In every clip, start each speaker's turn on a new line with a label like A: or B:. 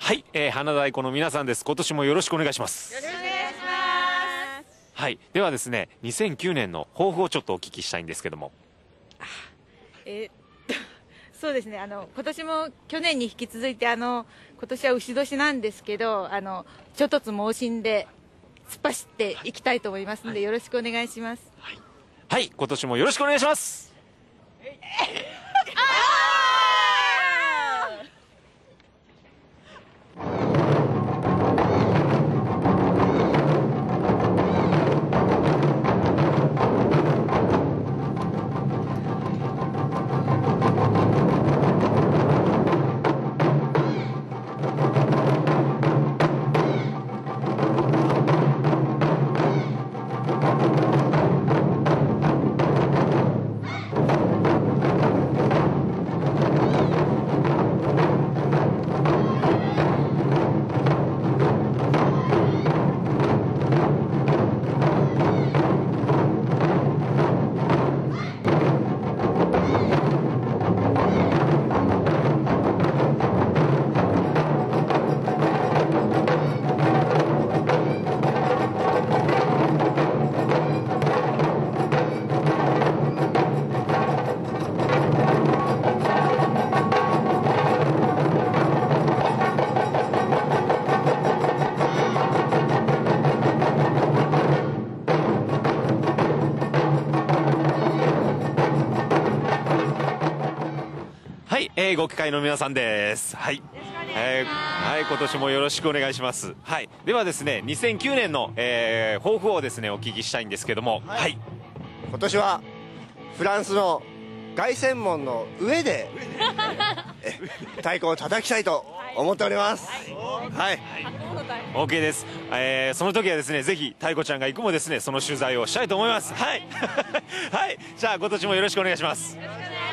A: はい、花太鼓の皆さんです。今年もよろしくお願いします。
B: よろしくお願いします。
A: はい、ではですね、2009年の抱負をちょっとお聞きしたいんですけども。
B: そうですね、今年も去年に引き続いて今年は牛年なんですけど、諸突猛進で突っ走っていきたいと思いますので、よろしくお願いします。
A: はい、今年もよろしくお願いします。はい、ご機会の皆さんです。はい、はい、今年もよろしくお願いします。はい、ではですね、2009年の、抱負をですねお聞きしたいんですけども、はい、
C: 今年はフランスの凱旋門の上で太鼓を叩きたいと思っております。はい、
A: OK です。その時はですね、ぜひ太鼓ちゃんが行くもですね、その取材をしたいと思います。はい、はい、じゃあ今年もよろしくお願いします。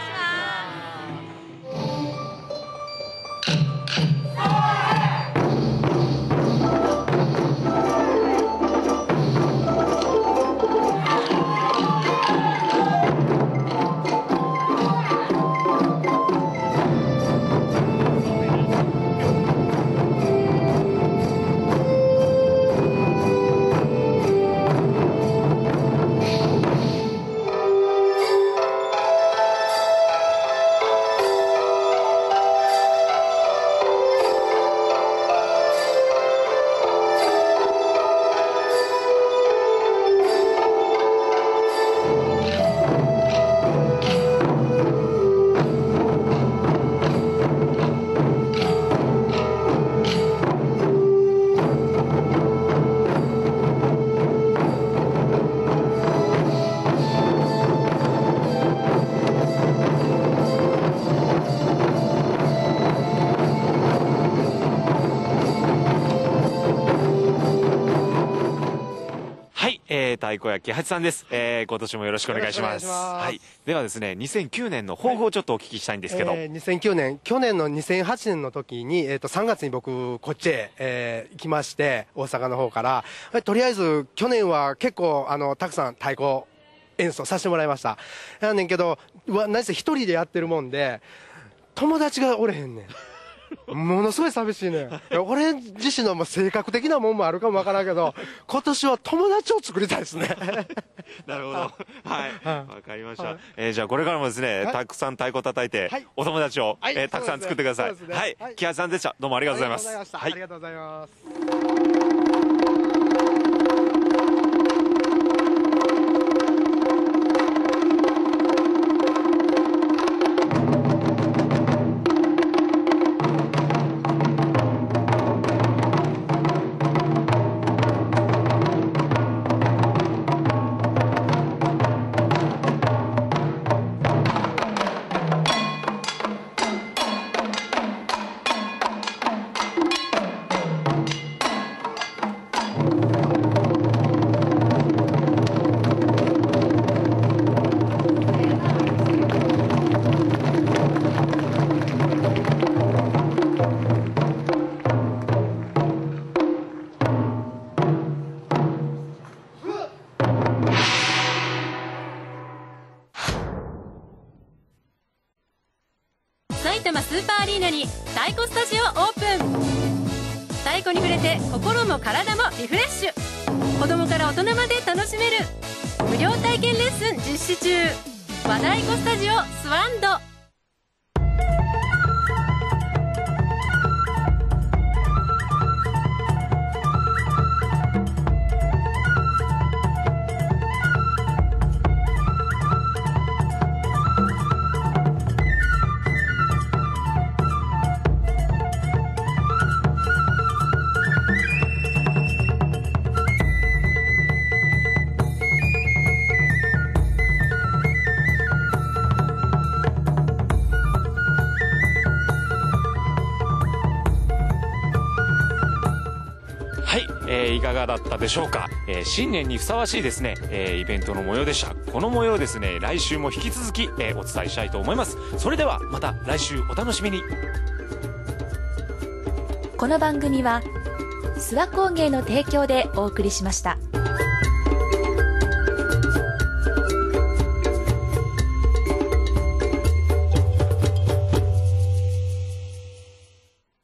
A: 太鼓屋喜八さんです。今年もよろしくお願いします。はい。ではですね、2009年の抱負をちょっとお聞きしたいんですけど。
D: 2009年、去年の2008年の時に、3月に僕、こっちへ、行きまして、大阪の方から、とりあえず、去年は結構、たくさん太鼓演奏させてもらいました。やねんけど、何せ一人でやってるもんで、友達がおれへんねん。ものすごい寂しいね。俺自身の性格的なもんもあるかもわからんけど、今年は友達を作りたいですね。
A: なるほど。はい。わかりました。じゃあこれからもですね、たくさん太鼓叩いて、お友達を、たくさん作ってください。はい。喜八さんでした。どうもありがとうございます。
D: ありがとうございます。
E: 埼玉スーパーアリーナに太鼓スタジオオープン。 れて心も体もリフレッシュ。子供から大人まで楽しめる無料体験レッスン実施中。和太鼓スタジオスワンド。
A: はい、いかがだったでしょうか。新年にふさわしいですね、イベントの模様でした。この模様ですね、来週も引き続き、お伝えしたいと思います。それではまた来週お楽しみに。
F: この番組は諏訪工芸の提供でお送りしました。